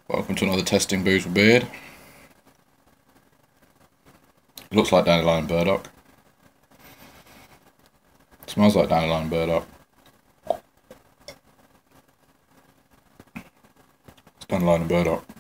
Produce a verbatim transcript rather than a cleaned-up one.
Welcome to another testing booze with beard. It looks like Dandelion and Burdock. It smells like Dandelion and Burdock. It's Dandelion and Burdock.